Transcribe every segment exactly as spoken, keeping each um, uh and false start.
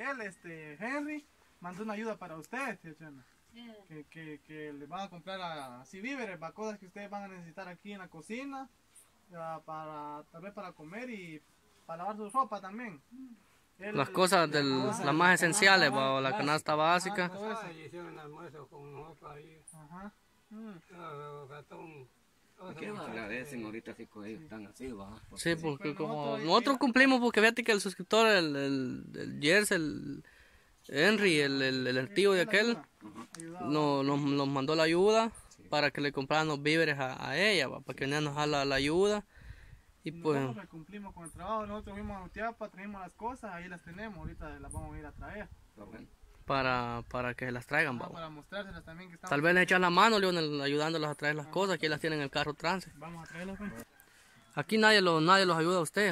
él, este, Henry, mandó una ayuda para ustedes, tía Chana. Que, que, que les van a comprar a, así víveres, va, cosas que ustedes van a necesitar aquí en la cocina, ya, para, tal vez para comer y para lavar su ropa también. Él, las cosas, del, ajá, las más esenciales, ajá, o la canasta básica. ajá, todo eso. Hicieron un almuerzo con nosotros ahí. Ajá. Mm. Ratón. Que nos agradecen ahorita sí que ellos están así, va. Sí, porque pues como nosotros- nosotros cumplimos, porque fíjate que el suscriptor, el, el, el Jers, el Henry, el, el, el tío de aquel, no, nos, nos mandó la ayuda para que le compraran los víveres a, a ella, va, para que ella nos haga la, la ayuda. Y pues, Nosotros que cumplimos con el trabajo, nosotros fuimos a Utiapa, trajimos las cosas, ahí las tenemos, ahorita las vamos a ir a traer. para, para que las traigan, Ajá, va. para mostrárselas también que estamos. Tal vez les echan la mano, Leonel, ayudándolas a traer las cosas, aquí las tienen en el carro trance. Vamos a traerlas, pues. Aquí nadie los, nadie los ayuda a usted,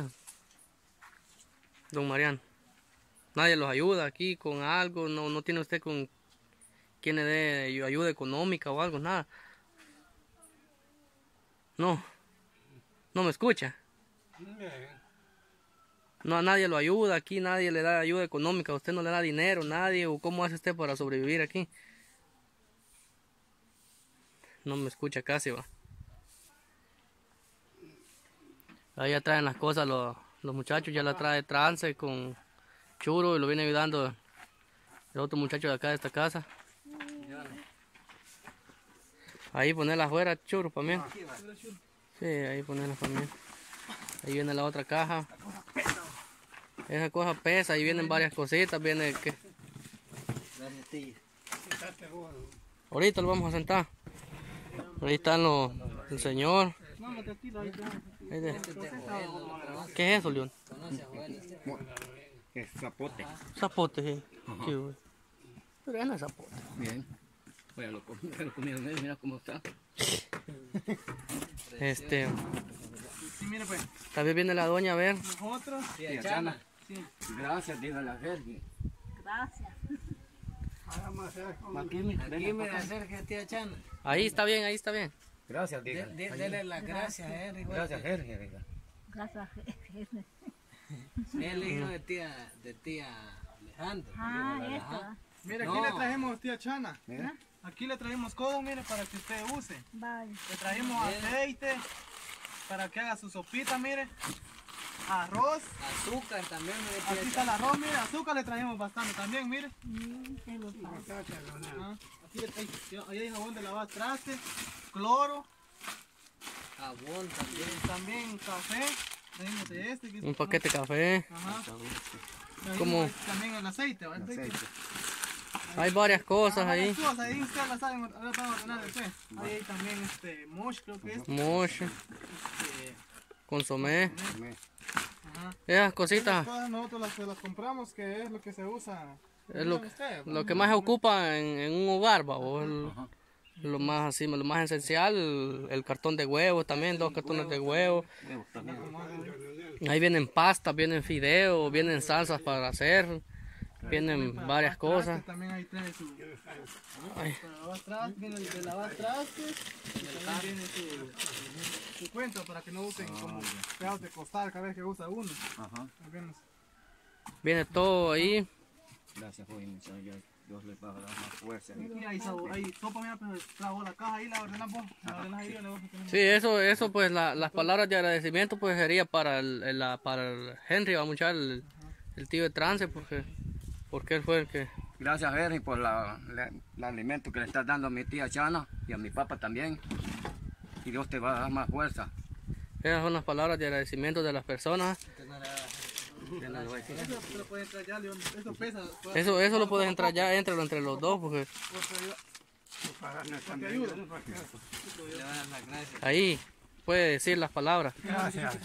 don Mariano. Nadie los ayuda aquí con algo, no, no tiene usted con quien le dé ayuda económica o algo, nada. No, no me escucha. No, a nadie lo ayuda aquí, nadie le da ayuda económica, usted no le da dinero, nadie, o cómo hace usted para sobrevivir aquí. No me escucha casi, va. Ahí ya traen las cosas, los, los muchachos ya la trae trance con churo y lo viene ayudando el otro muchacho de acá de esta casa. Ahí ponerla afuera, churo, para mí. Sí, ahí ponerla para mí. Ahí viene la otra caja. Esa cosa pesa, ahí vienen varias cositas, viene que... Ahorita lo vamos a sentar. Ahí están los, el señor. Ahí de- ¿Qué es eso, León? Es zapote. Zapote, sí. Sí, güey. Pero no es zapote. Bien. Oye, lo, com- lo comieron ellos, mira cómo está. Este, Sí, mire pues, también viene la doña a ver. nosotros, Tía Chana. sí, Gracias, dígale a Sergio. Gracias. Aquí, mi- Aquí venga me para acá. acerca tía Chana. Ahí está bien, ahí está bien. Gracias, De- dígale. de- Dele las gracias a él. igual Gracias, Sergio, diga. Gracias. que- Él es hijo de tía, de tía Alejandra. Ah, Ajá. esto. mire, aquí No. le trajimos, tía Chana. Mira. Aquí le trajimos cosas, mire, para que usted use. Vale. Le trajimos aceite para que haga su sopita, mire. Arroz. Azúcar también, mire, tía Aquí está el arroz, mire. Azúcar le trajimos bastante también, mire. Mm, qué lo pasa. Ajá. Aquí le trajimos, ahí hay jabón de lavar traste, cloro, jabón también. también café. Trajimos de este. que es- Un paquete de café. Ajá. ¿Cómo? Trajimos también el aceite, ¿va? El aceite. Hay varias cosas Ah, ahí. varias cosas, ahí ustedes las saben, ahora vamos a ordenar después. Ahí hay también este mosh, creo que es. Moche, Este, consomé. ajá. Esas cositas. Todas nosotros las, las compramos, que es lo que se usa. Es lo, Miren ustedes, lo que más se ocupa en, en un hogar, va, o el- lo más así, lo más esencial, el, el cartón de huevos también, dos cartones de huevos. Huevos también. Ahí vienen pastas, vienen fideos, vienen salsas para hacer, vienen varias cosas. También ahí trae su. Ay. Para lavar trastes, viene el de lavar trastes. Y también viene su, su cuento para que no usen como pedazos de costal cada vez que usa uno. Ajá. Ahí viene- Viene todo ahí. Gracias, joven, muchachos. Dios, Dios les va a dar más fuerza. Aquí hay, sabor, hay sopa, mira, pero trajo la caja ahí, la ordenas vos. La ordenas ahí, yo le voy a tener. Sí, eso, eso pues la- las palabras de agradecimiento pues sería para el, el- la- para el Henry, va a muchar el, el tío de trance, porque, porque él fue el que... Gracias, Henry, por la, la- el alimento que le estás dando a mi tía Chana y a mi papá también. Y Dios te va a dar más fuerza. Esas son las palabras de agradecimiento de las personas. Eso se lo puede entrar ya, León. Eso pesa. Eso, eso lo puedes entrar ya entre, entre los dos, porque Te ayuda. Le van a dar las gracias. ahí puede decir las palabras. Gracias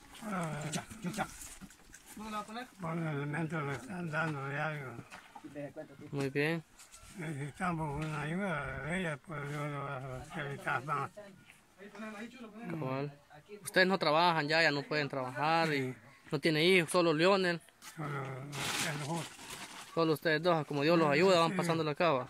¿Dónde la va a poner? por el alimento que me están dando de algo. Muy bien. Necesitamos una ayuda de ella, pues yo lo voy a facilitar más. Ahí ponela, ahí chulo, ponela. Cabal. Ustedes no trabajan ya, ya no pueden trabajar y no tiene hijos, solo Lionel. Solo es lo justo. Solo ustedes dos, como Dios los ayuda, van pasando la cava.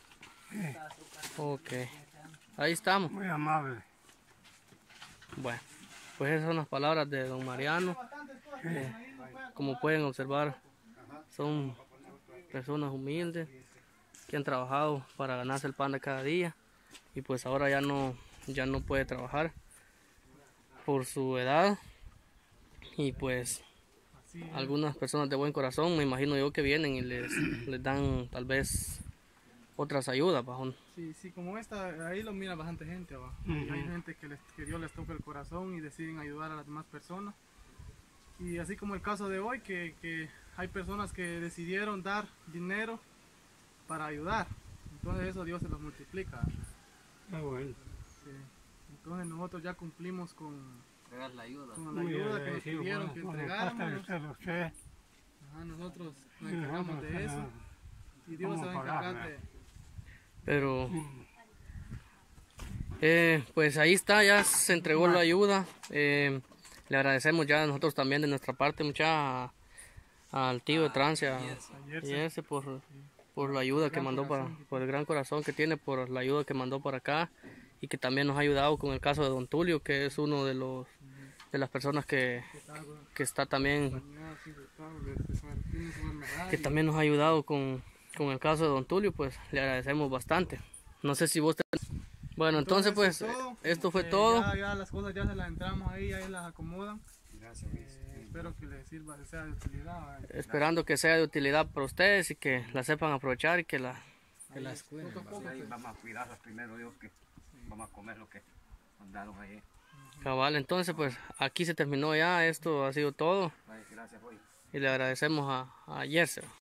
Ok. Ahí estamos. Muy amable. Bueno, pues esas son las palabras de don Mariano. Eh, como pueden observar, son personas humildes que han trabajado para ganarse el pan de cada día y pues ahora ya no, ya no puede trabajar por su edad y pues Así es. algunas personas de buen corazón, me imagino yo que vienen y les, les dan tal vez otras ayudas, bajón. Sí, sí, como esta, ahí lo mira bastante gente, ¿va? Y hay gente que, les, que Dios les toca el corazón y deciden ayudar a las demás personas. Y así como el caso de hoy, que, que hay personas que decidieron dar dinero para ayudar. Entonces eso Dios se los multiplica. Ah, bueno. Sí. Entonces nosotros ya cumplimos con, Entregar la ayuda. con la Muy ayuda que nos agradecido, pidieron bueno, que bueno, entregáramos. hasta que usted, Ajá, nosotros nos y encargamos nosotros, de eso. ah, Y Dios se va a vamos a encargar pagar, de... Pero eh, pues ahí está, ya se entregó la ayuda. Eh, le agradecemos ya nosotros también de nuestra parte mucha al tío de Francia, Ayer y se- ese por, por la ayuda que gran mandó para, corazón que por el gran corazón que tiene, por la ayuda que mandó para acá y que también nos ha ayudado con el caso de Don Tulio, que es uno de los de las personas que, que está también, que también nos ha ayudado con, con el caso de Don Tulio, pues le agradecemos bastante. No sé si vos te... Bueno, entonces pues eso es todo. esto fue Eh, todo. Ya, ya las cosas ya se las entramos ahí, ahí las acomodan. Gracias, Luis. Eh, espero que les sirva, sea de utilidad. ¿eh? Esperando que sea de utilidad para ustedes y que la sepan aprovechar y que la... Que las cuiden. Poco a poco, Ahí pues. vamos a cuidarlas primero, Dios, que vamos a comer lo que mandaron ahí. Cabal, entonces pues aquí se terminó ya, esto ha sido todo Ay, gracias, hoy. y le agradecemos a, a Jersey.